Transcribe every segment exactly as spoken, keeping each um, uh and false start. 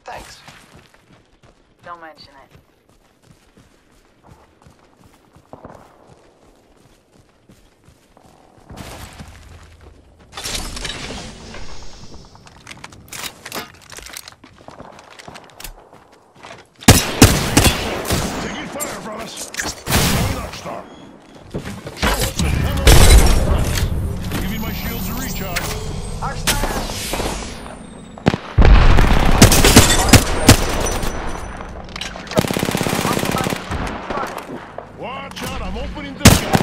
Thanks. Don't mention it. Taking fire, brothers. Going Arcstar. Show us a hello. Giving my shields a recharge. Arcstar! Watch out, I'm opening the gate.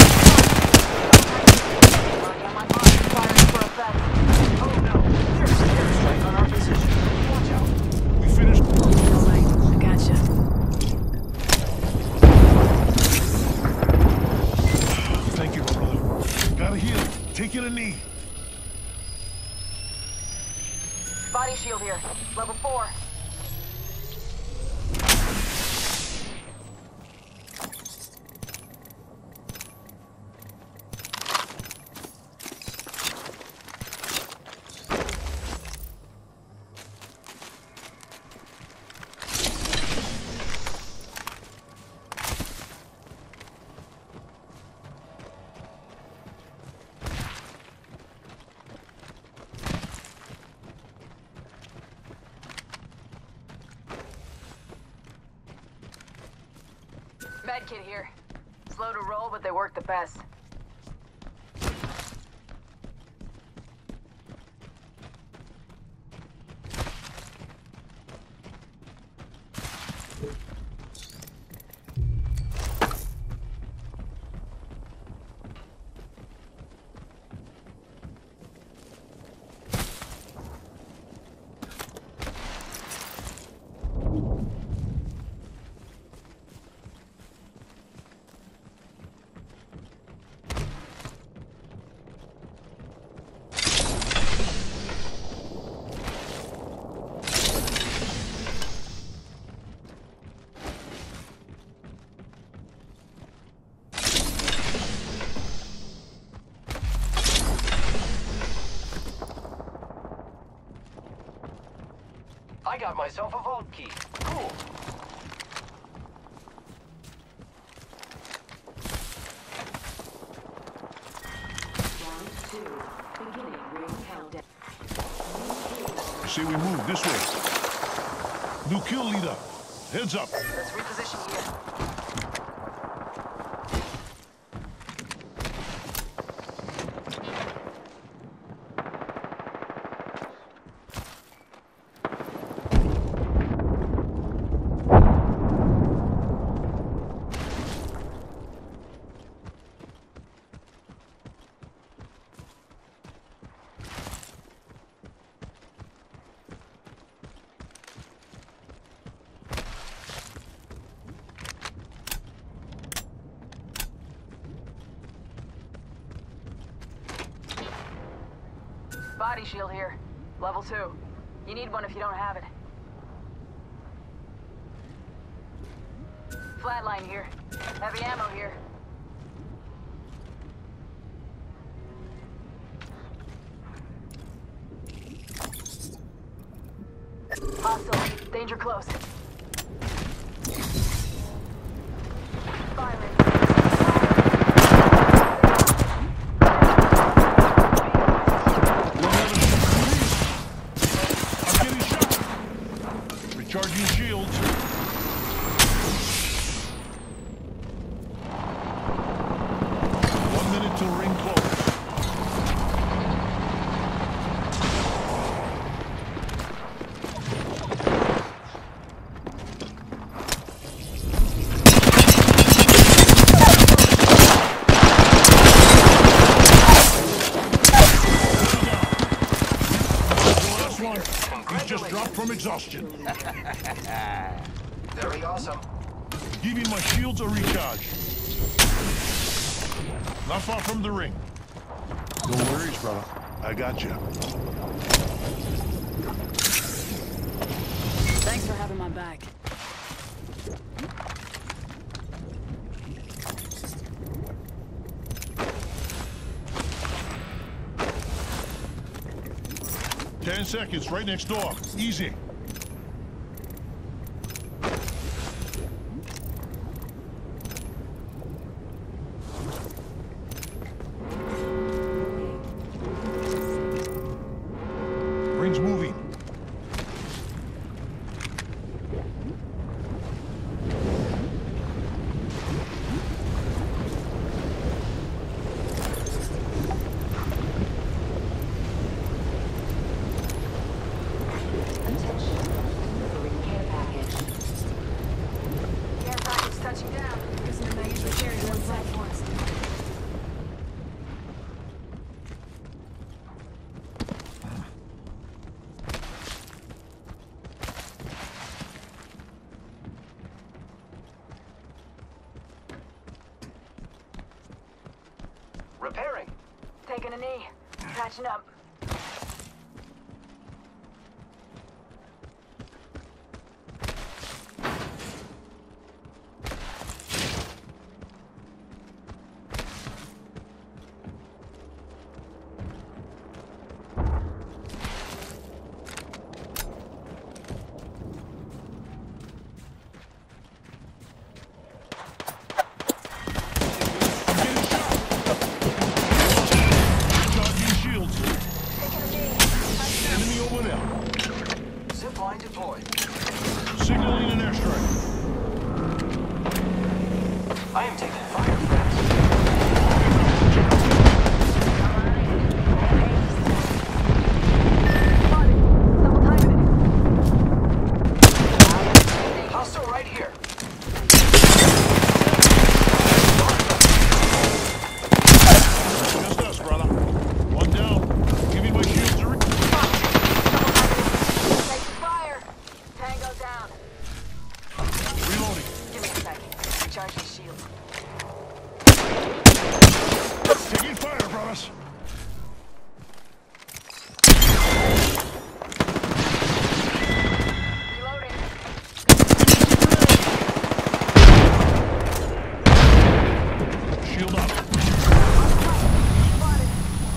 Oh no, there's an airstrike on our position. Watch out. We finished. Alright, I gotcha. Thank you, my brother. Gotta heal. Taking a knee. Body shield here. Level four. Medkit here. Slow to roll, but they work the best. I got myself a vault key. Cool. Round two. Beginning ring countdown. I say we move this way. New kill leader. Heads up. Let's reposition here. Body shield here. Level two. You need one if you don't have it. Flatline here. Heavy ammo here. Hostile. Danger close. Firing. Charging shields. One minute till ring close. Last one. He's just dropped from exhaustion. Very awesome. Giving my shields a recharge. Not far from the ring. No worries, brother. I got you. Thanks for having my back. Ten seconds, right next door. Easy. Ring's moving. Repairing. Taking a knee. Patching up. Charging shields. Enemy over there. Zipline deployed. Signaling an airstrike. I am taking fire, friends. Hostile right here. Just us, brother. One down. Give me my shields to re- Taking fire. Tango down. Reloading. Give me a second. Recharging shield. Taking fire, brothers. Reloading. Shield up. Spotted.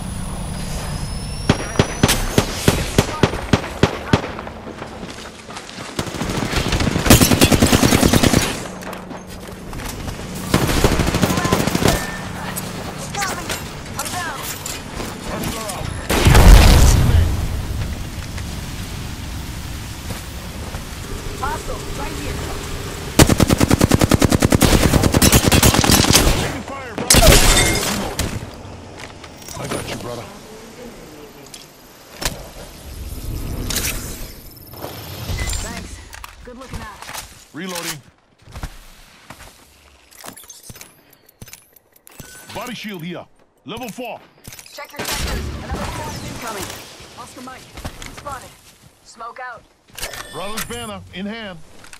Coming. I'm down. Hustler out. Hostile. Right here. Taking fire, brother. I got you, brother. Thanks. Good looking out. Reloading. Body shield here. Level four. Check your sectors. Another squad incoming. Oscar Mike. Spotted. Smoke out. Brothers banner in hand.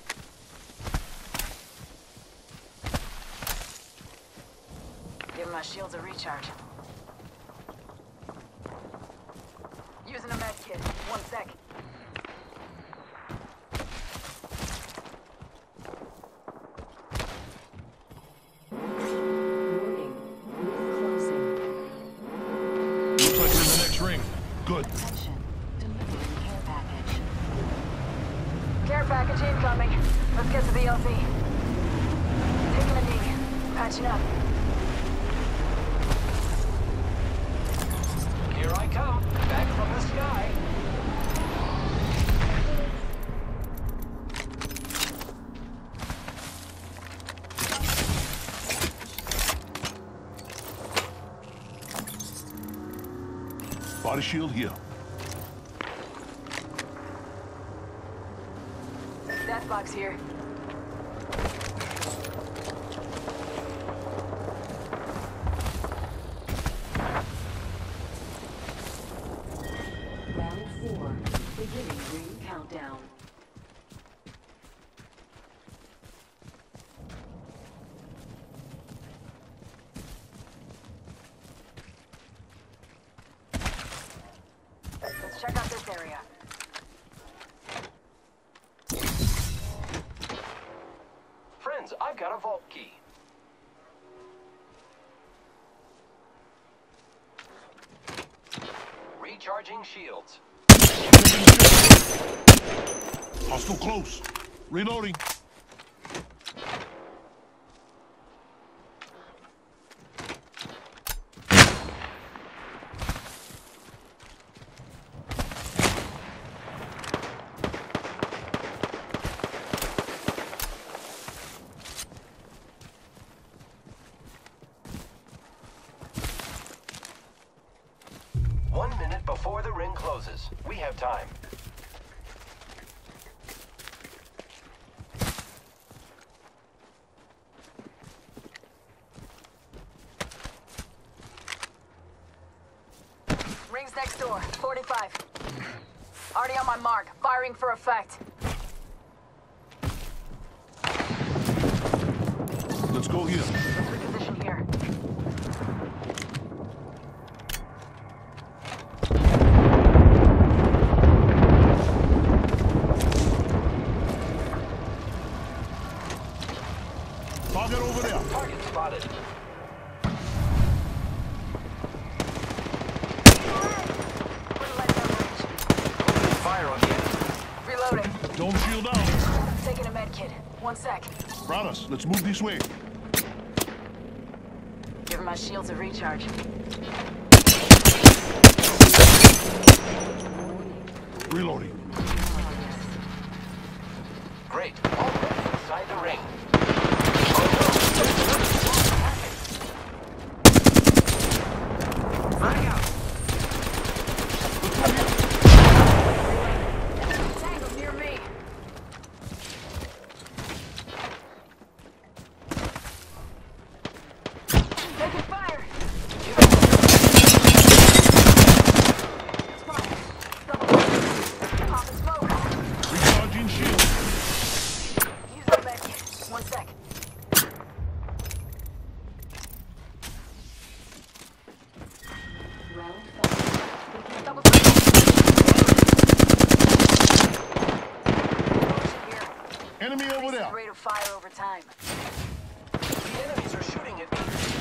Give my shields a recharge. Using a med kit. One sec. Warning. Roof closing. Looks like we're in the next ring. Good. Attention. Delivering care package. Care package incoming. Let's get to the L Z. Taking a knee. Patching up. Here I come. Back from the sky. Body shield here. Death box here. Round four. Beginning ring countdown. Let's check out this area. Friends, I've got a vault key. Recharging shields. Hostile close. Reloading. door, forty-five. Already on my mark, firing for effect. Let's go here. Let's reposition here. Target over there. Target spotted. Wouldn't let them reach. Opening fire on the enemy. Reloading. Dome shield down. Taking a med kit. One sec. Brothers, let's move this way. Giving my shields a recharge. Reloading. Great. Already inside the ring. Frag out. Tango near me. Taking fire. Spot. Double. Pop and smoke. Recharging shield. Use the med kit. One sec. Round five. Double time. Here. Enemy over Increases there. rate of fire over time. The enemies are shooting at me.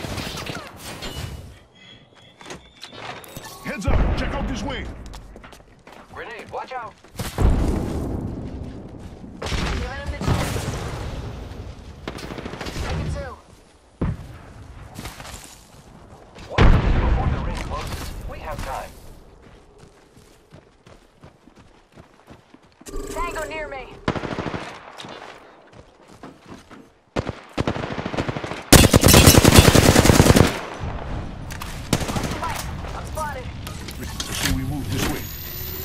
Heads up. Check out this way. Grenade, watch out. Giving him the chance. Taking two. One minute before the ring closes. We have time. Tango near me. I'm spotted. Let's see we move this way.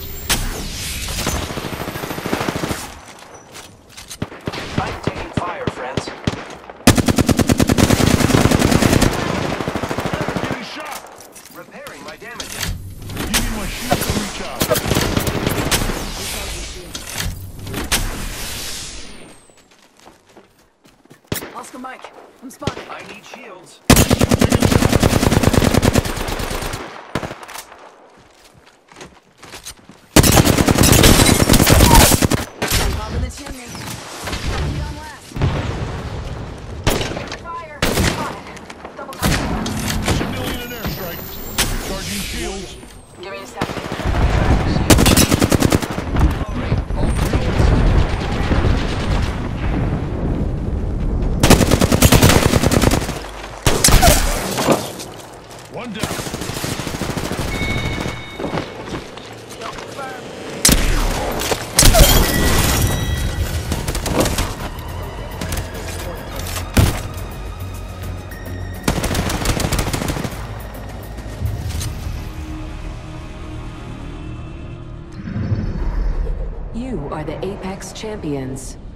I'm taking fire, friends. Getting shot. Repairing my damages. Give me my shield to recharge. Oscar Mike, I'm spotted. I need shields. Top of the chimney. Be on last. Fire. Spotted. Double time. Civilian and airstrike. Recharging shields. Give me a second. One down. Don't confirm. You are the Apex Champions.